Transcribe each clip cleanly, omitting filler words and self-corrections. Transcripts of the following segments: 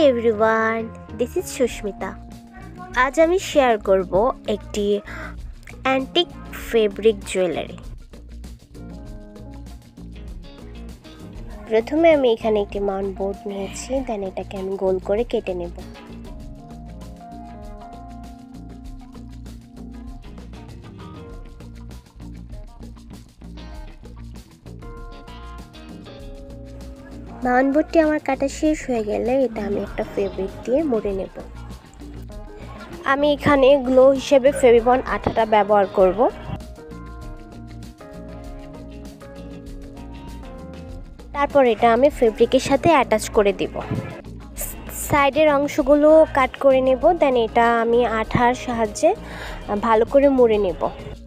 Everyone, this is Susmita. আজ আমি share করব একটি অ্যান্টিক ফেব্রিক জুয়েলারি। প্রথমে আমি এখানে একটি মাউন্ট বোর্ড নিয়েছি, দেন এটাকে আমি গোল করে কেটে নেব। মাউন্ট বোর্ডটি আমার কাটা শেষ হয়ে গেলে এটা আমি একটা ফেব্রিক দিয়ে মুড়ে নেব। আমি এখানে গ্লো হিসেবে ফেভিবন্ড আঠাটা ব্যবহার করব। তারপর এটা আমি ফেব্রিকের সাথে অ্যাটাচ করে দিব। সাইডের অংশগুলো কাট করে নেব, দেন এটা আমি আঠার সাহায্যে ভালো করে মুড়ে নেব।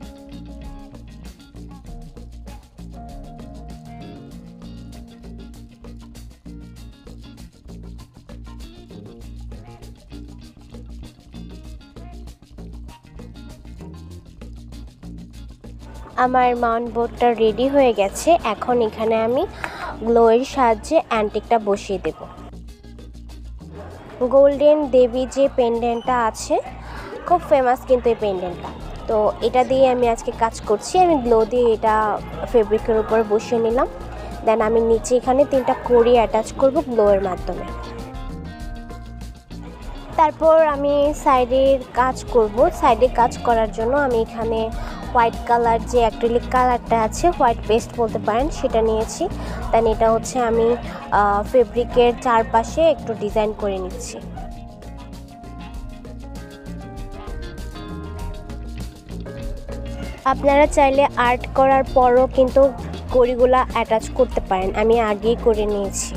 আমার মাউন্ট বোর্ডটা রেডি হয়ে গেছে। এখন এখানে আমি গ্লোয়ের সাহায্যে অ্যান্টিকটা বসিয়ে দেব। গোল্ডেন দেবী যে পেন্ডেন্টটা আছে, খুব ফেমাস কিন্তু এই পেন্ডেন্টটা, তো এটা দিয়ে আমি আজকে কাজ করছি। আমি গ্লো দিয়ে এটা ফেব্রিকের উপর বসিয়ে নিলাম, দেন আমি নিচে এখানে 3টা কড়ি অ্যাটাচ করব গ্লোয়ের মাধ্যমে। তারপর আমি সাইডের কাজ করব। সাইডে কাজ করার জন্য আমি এখানে হোয়াইট কালার যে অ্যাক্রিলিক কালারটা আছে, হোয়াইট পেস্ট বলতে পারেন, সেটা নিয়েছি। দেন এটা হচ্ছে আমি ফেব্রিকের চারপাশে একটু ডিজাইন করে নিচ্ছি। আপনারা চাইলে আর্ট করার পরও কিন্তু কড়িগুলা অ্যাটাচ করতে পারেন, আমি আগেই করে নিয়েছি।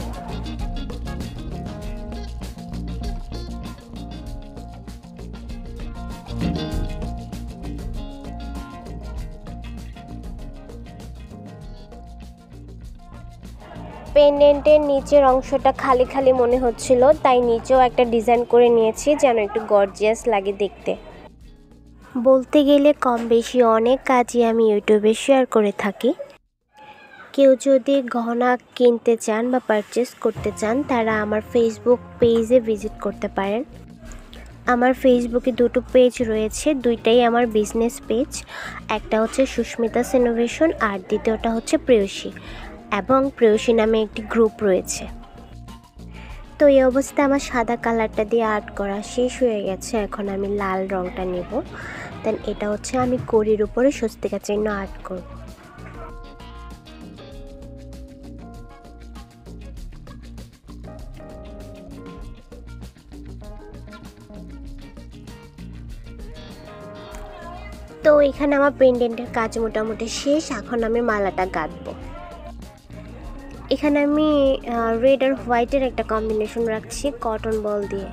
পেন্ডেন্টের নিচের অংশটা খালি খালি মনে হচ্ছিল, তাই নিচেও একটা ডিজাইন করে নিয়েছি যেন একটু গর্জিয়াস লাগে দেখতে। বলতে গেলে কম বেশি অনেক কাজই আমি ইউটিউবে শেয়ার করে থাকি। কেউ যদি গহনা কিনতে চান বা পারচেস করতে চান, তারা আমার ফেসবুক পেজে ভিজিট করতে পারেন। আমার ফেসবুকে 2টো পেজ রয়েছে, 2টাই আমার বিজনেস পেজ। একটা হচ্ছে সুস্মিতাস ইনোভেশন আর দ্বিতীয়টা হচ্ছে প্রেয়সী, এবং প্রেয়সী নামে একটি গ্রুপ রয়েছে। তো এই অবস্থায় আমার সাদা কালারটা দিয়ে আর্ট করা শেষ হয়ে গেছে। এখন আমি লাল রঙটা নেব, দেন এটা হচ্ছে আমি কড়ির উপরে স্বস্তিকা চিহ্ন আর্ট করব। তো এখানে আমার পেন্ডেন্টের কাজ মোটামুটি শেষ। এখন আমি মালাটা গাঁথবো। এখানে আমি রেড আর হোয়াইটের একটা কম্বিনেশন রাখছি কটন বল দিয়ে।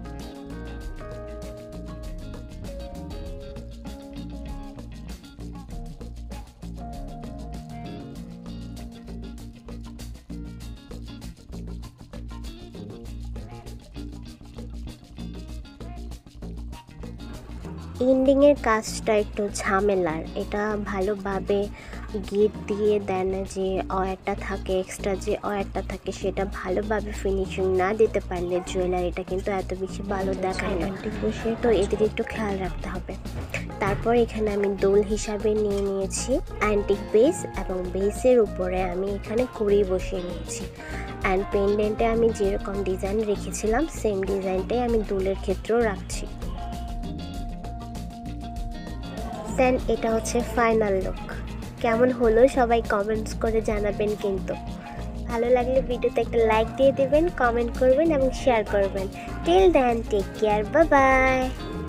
এন্ডিংয়ের কাজটা একটু ঝামেলার, এটা ভালোভাবে গিট দিয়ে দেন যে ওয়্যারটা থাকে, এক্সট্রা যে ওয়্যারটা থাকে, সেটা ভালোভাবে ফিনিশিং না দিতে পারলে জুয়েলারিটা কিন্তু এত বেশি ভালো দেখায় না। তো এদিকে একটু খেয়াল রাখতে হবে। তারপর এখানে আমি দোল হিসাবে নিয়েছি অ্যান্টিক বেস, এবং বেসের উপরে আমি এখানে কড়ি বসিয়ে নিয়েছি। অ্যান্ড পেন্ডেন্টে আমি যেরকম ডিজাইন রেখেছিলাম সেম ডিজাইনটাই আমি দোলের ক্ষেত্রেও রাখছি। দেন এটা হচ্ছে ফাইনাল লুক। কেমন হলো সবাই কমেন্টস করে জানাবেন। কিন্তু ভালো লাগলে ভিডিওতে একটা লাইক দিয়ে দেবেন, কমেন্ট করবেন এবং শেয়ার করবেন। Till then, take care, bye by.